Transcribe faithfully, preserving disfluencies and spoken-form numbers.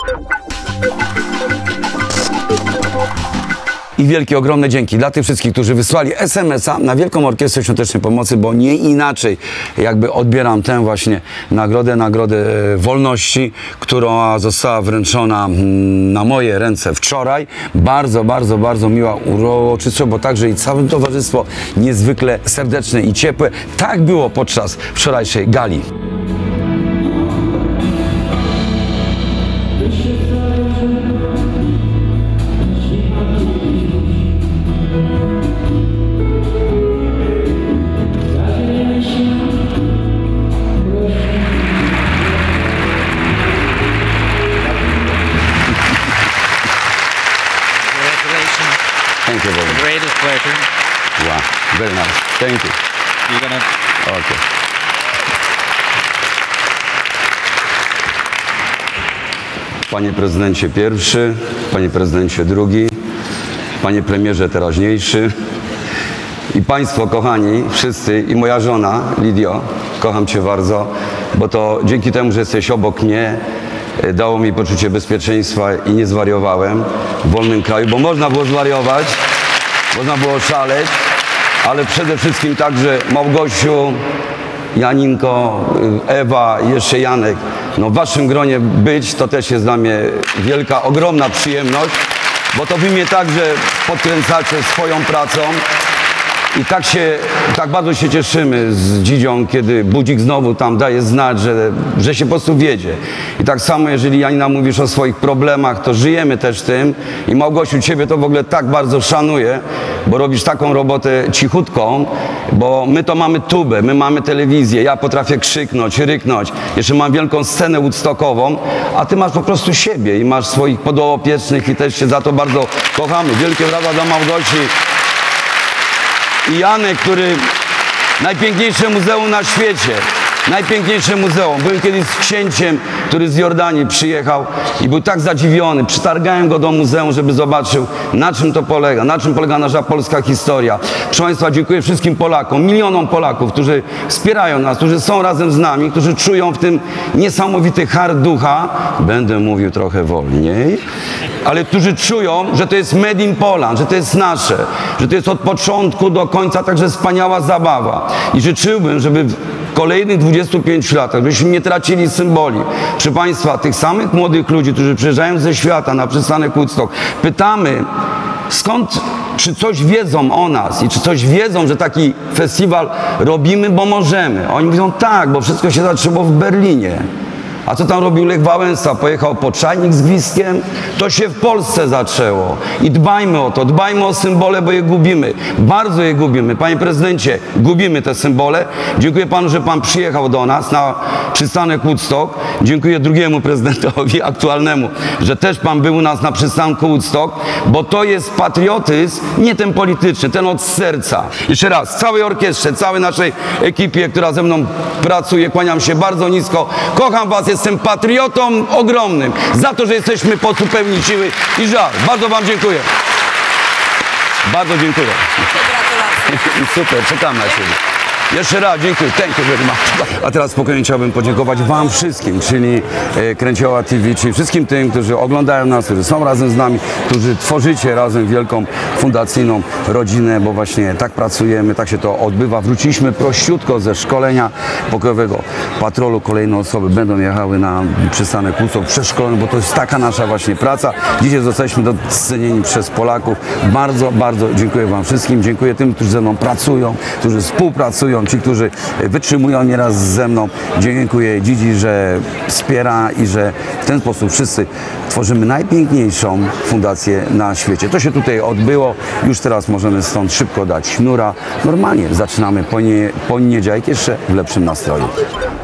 I wielkie, ogromne dzięki dla tych wszystkich, którzy wysłali es em es a na Wielką Orkiestrę Świątecznej Pomocy, bo nie inaczej jakby odbieram tę właśnie nagrodę, nagrodę wolności, która została wręczona na moje ręce wczoraj. Bardzo, bardzo, bardzo miła uroczystość, bo także i całe towarzystwo niezwykle serdeczne i ciepłe. Tak było podczas wczorajszej gali. Thank you very much. The greatest pleasure. Wow, very nice. Thank you. You're gonna... Okay. Panie prezydencie pierwszy, panie prezydencie drugi, panie premierze teraźniejszy i państwo kochani, wszyscy i moja żona Lidio, kocham cię bardzo, bo to dzięki temu, że jesteś obok mnie, dało mi poczucie bezpieczeństwa i nie zwariowałem w wolnym kraju, bo można było zwariować, można było szaleć, ale przede wszystkim także Małgosiu, Janinko, Ewa i jeszcze Janek, no w waszym gronie być to też jest dla mnie wielka, ogromna przyjemność, bo to wy mnie także podkręcacie swoją pracą. I tak się, tak bardzo się cieszymy z Dzidzią, kiedy Budzik znowu tam daje znać, że, że się po prostu wiedzie. I tak samo, jeżeli Janina mówisz o swoich problemach, to żyjemy też tym. I Małgosiu, ciebie to w ogóle tak bardzo szanuję, bo robisz taką robotę cichutką, bo my to mamy tubę, my mamy telewizję, ja potrafię krzyknąć, ryknąć. Jeszcze mam wielką scenę woodstockową, a ty masz po prostu siebie i masz swoich podopiecznych i też się za to bardzo kochamy. Wielkie brawa dla Małgosi. I Janek, który najpiękniejsze muzeum na świecie, najpiękniejsze muzeum. Byłem kiedyś z księciem, który z Jordanii przyjechał i był tak zadziwiony. Przytargałem go do muzeum, żeby zobaczył, na czym to polega, na czym polega nasza polska historia. Proszę Państwa, dziękuję wszystkim Polakom, milionom Polaków, którzy wspierają nas, którzy są razem z nami, którzy czują w tym niesamowity hart ducha. Będę mówił trochę wolniej, ale którzy czują, że to jest made in Poland, że to jest nasze, że to jest od początku do końca także wspaniała zabawa. I życzyłbym, żeby w kolejnych dwudziestu pięciu latach, byśmy nie tracili symboli. Proszę Państwa, tych samych młodych ludzi, którzy przyjeżdżają ze świata na przystanek Woodstock, pytamy, skąd, czy coś wiedzą o nas i czy coś wiedzą, że taki festiwal robimy, bo możemy. Oni mówią tak, bo wszystko się zaczęło w Berlinie. A co tam robił Lech Wałęsa? Pojechał po czajnik z gwizdkiem? To się w Polsce zaczęło. I dbajmy o to, dbajmy o symbole, bo je gubimy. Bardzo je gubimy. Panie prezydencie, gubimy te symbole. Dziękuję panu, że pan przyjechał do nas na przystanek Woodstock. Dziękuję drugiemu prezydentowi aktualnemu, że też pan był u nas na przystanku Woodstock, bo to jest patriotyzm, nie ten polityczny, ten od serca. Jeszcze raz, całej orkiestrze, całej naszej ekipie, która ze mną pracuje, kłaniam się bardzo nisko. Kocham was, jestem patriotą ogromnym za to, że jesteśmy po prostu pełni siły i żal. Bardzo wam dziękuję. Bardzo dziękuję. Gratulacje. Super, czekam na siebie. Jeszcze raz dziękuję. Thank you very much. A teraz spokojnie chciałbym podziękować wam wszystkim, czyli e, Kręcioła T V, czyli wszystkim tym, którzy oglądają nas, którzy są razem z nami, którzy tworzycie razem wielką fundacyjną rodzinę, bo właśnie tak pracujemy, tak się to odbywa. Wróciliśmy prościutko ze szkolenia pokojowego patrolu. Kolejne osoby będą jechały na przystanek Woodstock przeszkolone, bo to jest taka nasza właśnie praca. Dzisiaj zostaliśmy docenieni przez Polaków. Bardzo, bardzo dziękuję wam wszystkim. Dziękuję tym, którzy ze mną pracują, którzy współpracują, ci, którzy wytrzymują nieraz ze mną. Dziękuję Dzidzi, że wspiera i że w ten sposób wszyscy tworzymy najpiękniejszą fundację na świecie. To się tutaj odbyło. Już teraz możemy stąd szybko dać sznura. Normalnie zaczynamy poniedziałek jeszcze w lepszym nastroju.